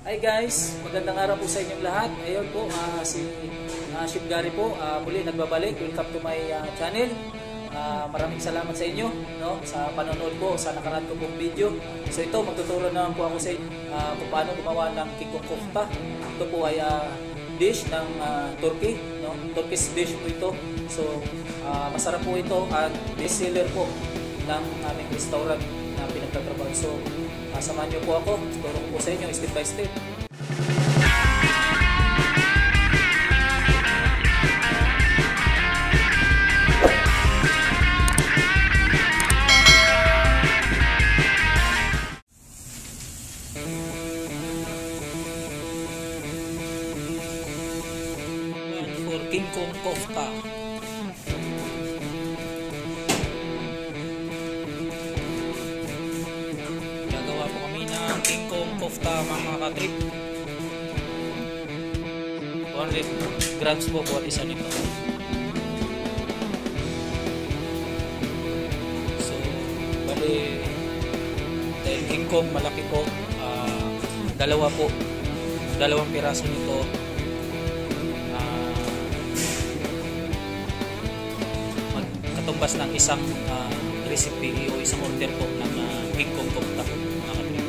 Hi guys, magandang araw po sa inyong lahat. Ayun po, si Chef Gary po, muli nagbabalik. Welcome to my channel. Maraming salamat sa inyo, no, sa panonood po sa nakaraan ko pong video. So ito, magtuturo naman po ako sa inyo kung paano gumawa ng kikong kofta. Ito po ay dish ng Turkey, no? Turkish dish po ito. So masarap po ito at best seller po ng aming restaurant na pinagtatrabaho. So samahan niyo po ako, turo ko po sa inyo step by step. For king kong kofta, gagawa po kami ng king kong kofta mga katrip. 100 grams po bawat isa nito. So bali, dahil king kong malaki po, dalawang piraso nito, katumbas ng isang recipe o isang order po ng king kong kofta mga katrip.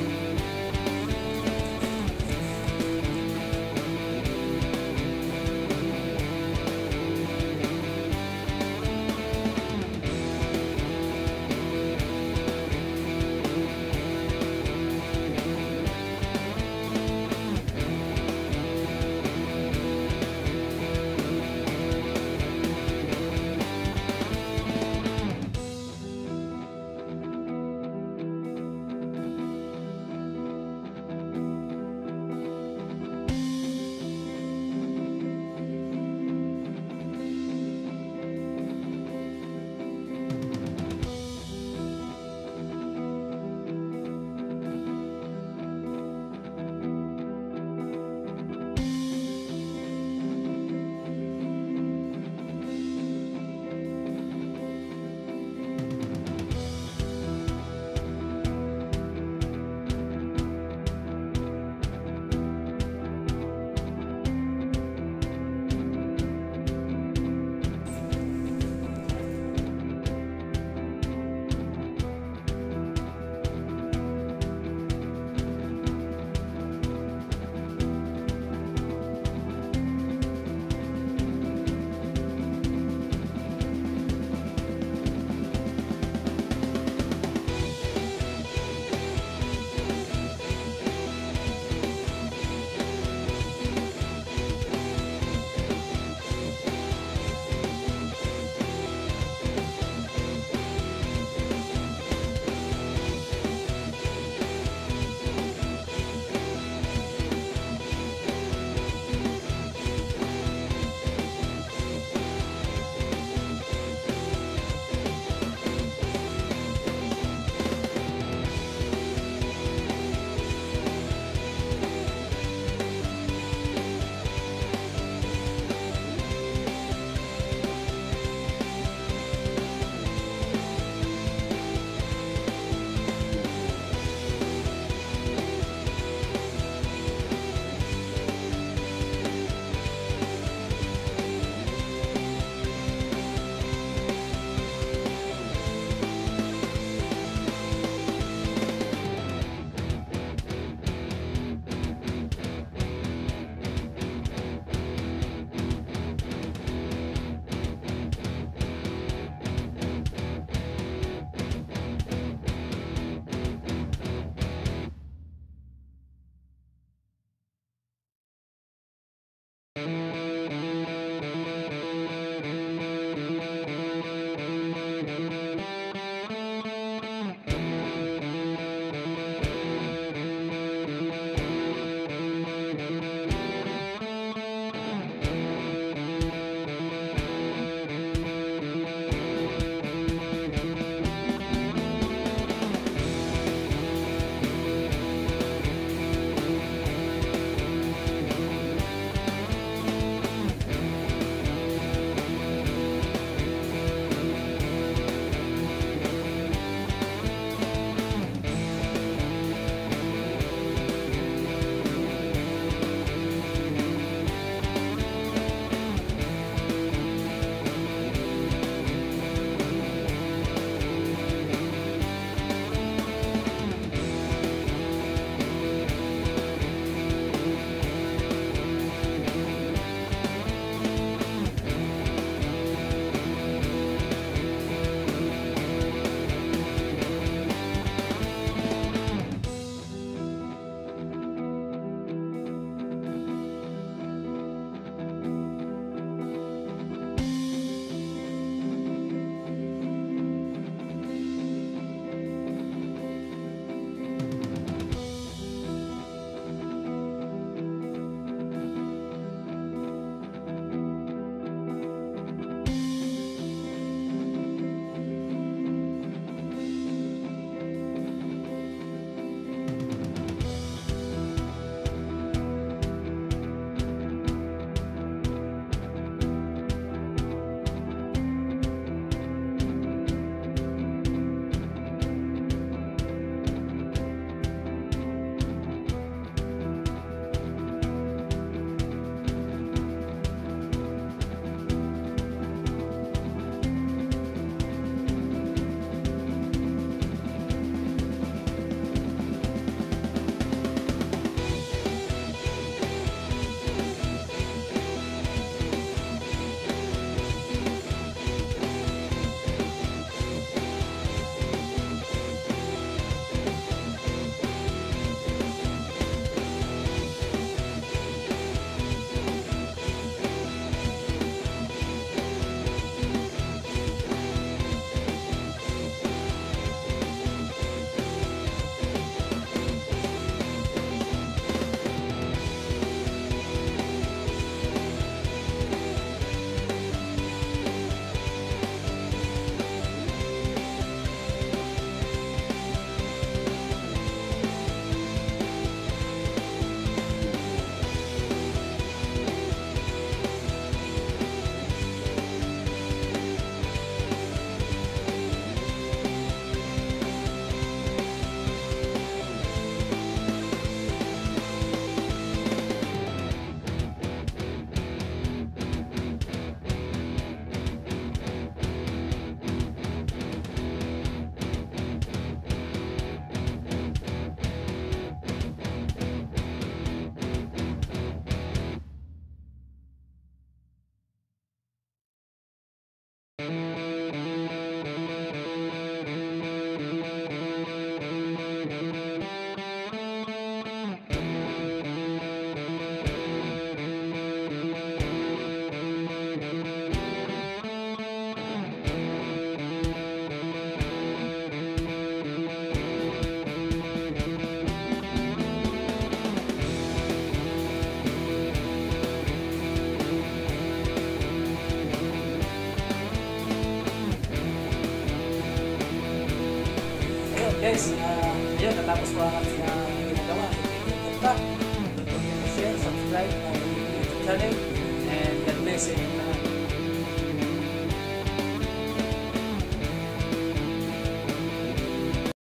guys, yun, natapos po ang ating ginagawa. Punta, share, subscribe, YouTube channel, and God bless sa inyo lahat.